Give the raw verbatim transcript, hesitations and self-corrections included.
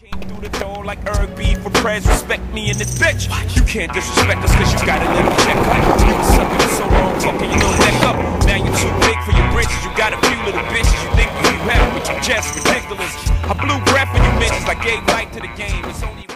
Came through the door like Erg B for prayers, respect me in this bitch. You can't disrespect us cause you got a little check cut. You been sucking it so long, fucking your little neck up. Now you're too big for your britches, you got a few little bitches. You think you have, but you just ridiculous. I blew breath when you mentions, I gave life to the game. It's only